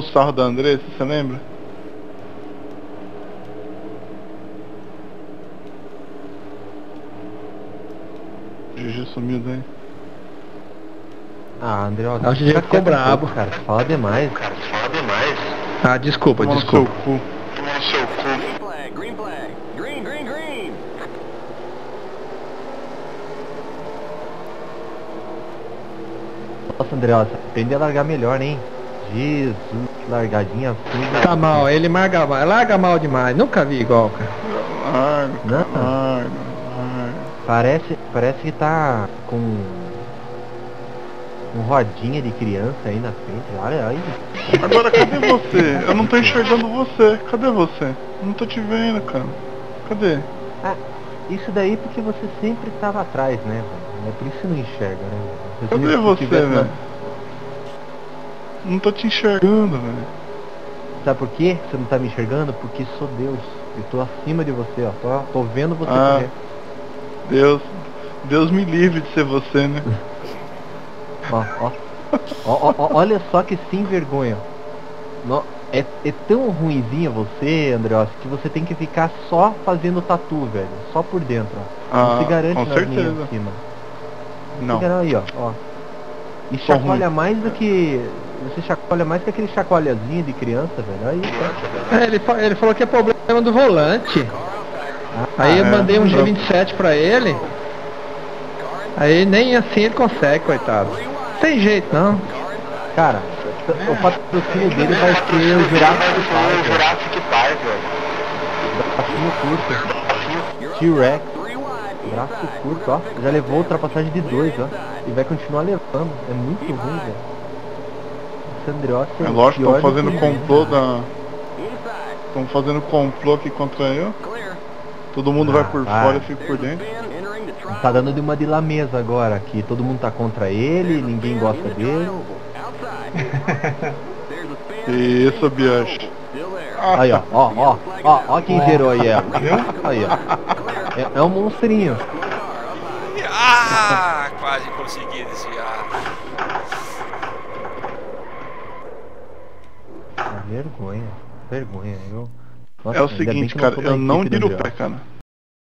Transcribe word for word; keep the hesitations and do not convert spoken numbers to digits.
sarro da Andressa, você lembra? G G sumiu daí. Ah, André, ó, Ah, o G G ficou brabo. Cara, fala demais. Cara, fala demais. Ah, desculpa, Toma no desculpa. seu cu. Toma no seu cu. Green flag, green flag. Green, green, green. Nossa, André, ó, tende a largar melhor, hein? Jesus, que largadinha funda. Tá mal, ele larga mal, larga mal demais. Nunca vi igual, cara. Larga, Não. larga, larga. Parece, parece que tá com um rodinha de criança aí na frente. Olha aí. Agora cadê você? Eu não tô enxergando você. Cadê você? Não tô te vendo, cara. Cadê? Ah, isso daí porque você sempre tava atrás, né, velho? É por isso que você não enxerga, né? velho? Cadê Se você, tivesse na- velho? Não tô te enxergando, velho. Sabe por quê que você não tá me enxergando? Porque sou Deus. Eu tô acima de você, ó. Tô, tô vendo você Ah. correr. Deus. Deus me livre de ser você, né? Ó, ó. Ó, ó, ó, olha só que sem vergonha. No- é, é tão ruinzinha você, Andreas, que você tem que ficar só fazendo tatu, velho. Só por dentro, ó. Não Ah, se garante com nas linhas certeza. de cima. Não. Se garante aí, ó, ó. E Sou chacoalha ruim. mais do que... Você chacoalha mais que aquele chacoalhazinho de criança, velho. Aí, tá. É, ele, fa- ele falou que é problema do volante. Aí eu é? mandei um G Não. vinte e sete pra ele. Aí nem assim ele consegue, coitado. Tem jeito não. Cara, o patrocínio dele vai ser o Jurassic Park, velho. Jurassic Park, velho. Bracinho curto. T-Rex. Braço curto, ó. Já levou ultrapassagem de dois, ó. E vai continuar levando. É muito ruim, velho. Esse Andreotti É lógico, pior estão do fazendo que- complô da... Estão fazendo complô aqui contra eu. Todo mundo Ah, vai por vai. fora e fica por dentro. Tá dando de uma de lá mesa agora, que todo mundo tá contra ele, ninguém gosta dele. Isso, Biacho. Aí, ó, ó, ó, ó, ó quem gerou aí, ó. Aí, ó. É, é um monstrinho. Ah, quase consegui desviar. Ah, vergonha, vergonha, eu... Nossa, É o ainda bem seguinte, que cara, tô na eu não equipe do tiro o Andreotti. pé, cara.